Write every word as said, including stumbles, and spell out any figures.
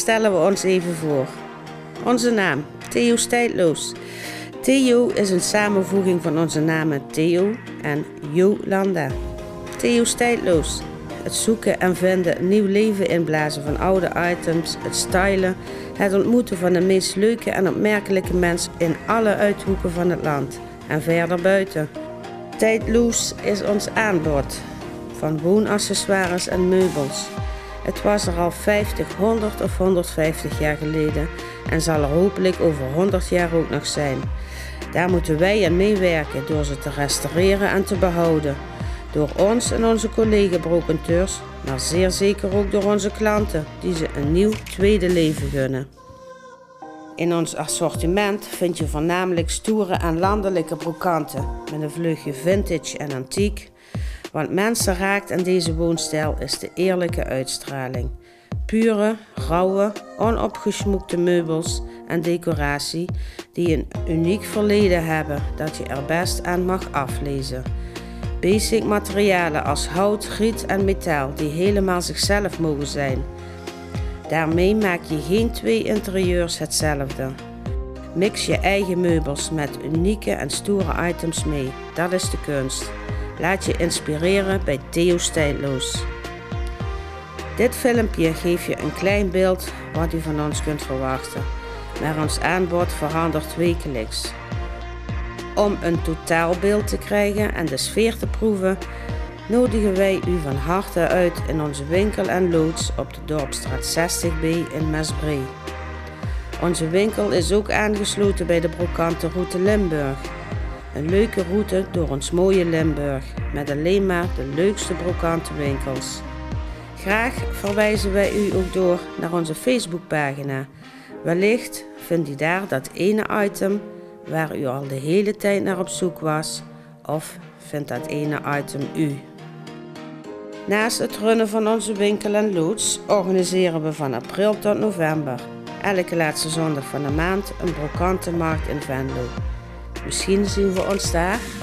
stellen we ons even voor. Onze naam, Theo's Tijdloos. Theo is een samenvoeging van onze namen Theo en Jolanda. Theo's Tijdloos. Het zoeken en vinden, nieuw leven inblazen van oude items, het stylen, het ontmoeten van de meest leuke en opmerkelijke mensen in alle uithoeken van het land en verder buiten. Tijdloos is ons aanbod van woonaccessoires en meubels. Het was er al vijftig, honderd of honderdvijftig jaar geleden en zal er hopelijk over honderd jaar ook nog zijn. Daar moeten wij aan meewerken door ze te restaureren en te behouden. Door ons en onze collega-brocanteurs, maar zeer zeker ook door onze klanten die ze een nieuw tweede leven gunnen. In ons assortiment vind je voornamelijk stoere en landelijke brokanten met een vleugje vintage en antiek. Wat mensen raakt aan deze woonstijl is de eerlijke uitstraling. Pure, rauwe, onopgesmoekte meubels en decoratie die een uniek verleden hebben dat je er best aan mag aflezen. Basic materialen als hout, riet en metaal die helemaal zichzelf mogen zijn. Daarmee maak je geen twee interieurs hetzelfde. Mix je eigen meubels met unieke en stoere items mee, dat is de kunst. Laat je inspireren bij Theo's Tijdloos. Dit filmpje geeft je een klein beeld wat u van ons kunt verwachten, maar ons aanbod verandert wekelijks. Om een totaalbeeld te krijgen en de sfeer te proeven, nodigen wij u van harte uit in onze winkel en loods op de Dorpstraat zestig B in Mesbree. Onze winkel is ook aangesloten bij de Brokantenroute Limburg. Een leuke route door ons mooie Limburg, met alleen maar de leukste brokantenwinkels. Graag verwijzen wij u ook door naar onze Facebookpagina. Wellicht vindt u daar dat ene item waar u al de hele tijd naar op zoek was, of vindt dat ene item u. Naast het runnen van onze winkel en loods organiseren we van april tot november, elke laatste zondag van de maand, een brokantenmarkt in Venlo. Misschien zien we ons daar.